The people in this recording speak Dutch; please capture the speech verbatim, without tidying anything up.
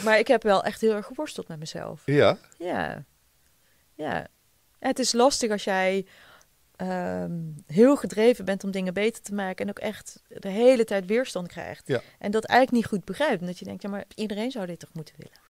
Maar ik heb wel echt heel erg geworsteld met mezelf. Ja? Ja. Ja. Het is lastig als jij um, heel gedreven bent om dingen beter te maken en ook echt de hele tijd weerstand krijgt. Ja. En dat eigenlijk niet goed begrijpt. Omdat je denkt, ja, maar iedereen zou dit toch moeten willen?